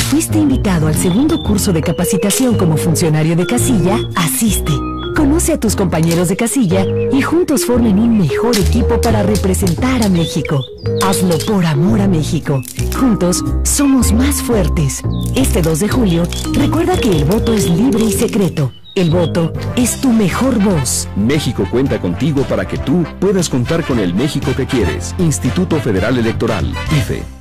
fuiste invitado al segundo curso de capacitación como funcionario de casilla, asiste. Conoce a tus compañeros de casilla y juntos formen un mejor equipo para representar a México. Hazlo por amor a México. Juntos somos más fuertes. Este 2 de julio, recuerda que el voto es libre y secreto. El voto es tu mejor voz. México cuenta contigo para que tú puedas contar con el México que quieres. Instituto Federal Electoral, IFE.